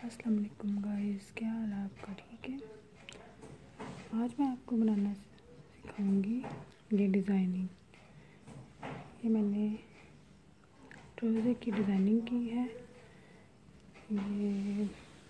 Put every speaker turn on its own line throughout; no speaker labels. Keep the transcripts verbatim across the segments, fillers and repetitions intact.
अस्सलाम वालेकुम गाइस, क्या हाल है आपका? ठीक है। आज मैं आपको बनाना सिखाऊंगी ये डिज़ाइनिंग। ये मैंने ट्राउज़र की डिज़ाइनिंग की है। ये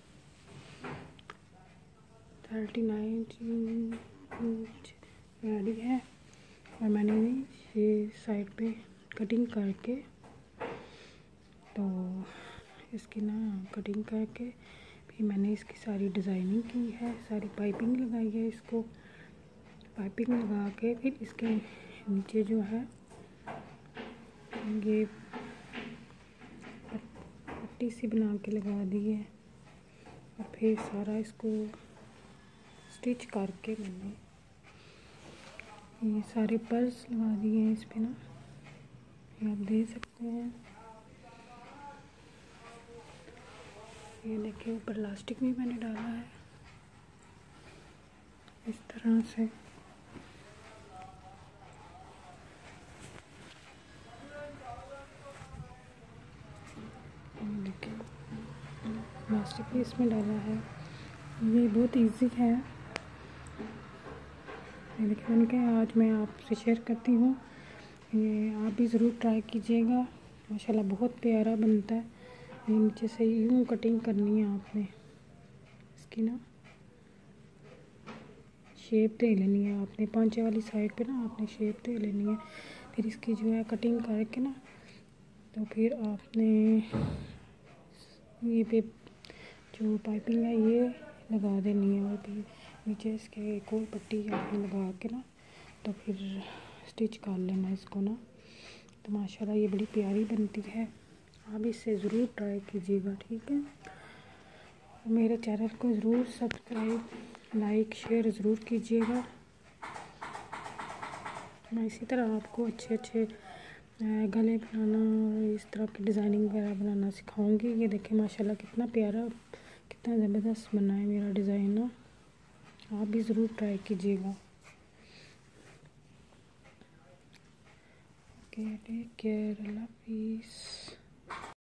थर्टी नाइन इंच रेडी है और मैंने ये साइड पे कटिंग करके तो इसकी ना कटिंग करके फिर मैंने इसकी सारी डिज़ाइनिंग की है, सारी पाइपिंग लगाई है। इसको पाइपिंग लगा के फिर इसके नीचे जो है ये पट्टी सी बना के लगा दी है और फिर सारा इसको स्टिच करके मैंने ये सारे पर्स लगा दिए हैं इस पे ना, ये आप देख सकते हैं। ये देखिए ऊपर इलास्टिक भी मैंने डाला है इस तरह से। देखिए इलास्टिक भी इसमें डाला है। ये बहुत इजी है। ये देखिए मैंने कहा आज मैं आपसे शेयर करती हूँ, ये आप भी ज़रूर ट्राई कीजिएगा। माशाल्लाह बहुत प्यारा बनता है। ये नीचे से यूँ कटिंग करनी है आपने, इसकी ना शेप दे लेनी है आपने, पांचे वाली साइड पे ना आपने शेप दे लेनी है। फिर इसकी जो है कटिंग करके ना तो फिर आपने ये पे जो पाइपिंग है ये लगा देनी है और फिर नीचे इसके एक और पट्टी आपने लगा के ना तो फिर स्टिच कर लेना इसको ना। तो माशाल्लाह ये बड़ी प्यारी बनती है। आप इससे ज़रूर ट्राई कीजिएगा, ठीक है। मेरे चैनल को ज़रूर सब्सक्राइब लाइक शेयर ज़रूर कीजिएगा। मैं इसी तरह आपको अच्छे अच्छे गले बनाना और इस तरह की डिज़ाइनिंग वगैरह बनाना सिखाऊंगी। ये देखिए माशाल्लाह कितना प्यारा कितना ज़बरदस्त बना है मेरा डिज़ाइन ना। आप भी ज़रूर ट्राई कीजिएगा। ओके, टेक केयर, अल्लाह हाफिज़।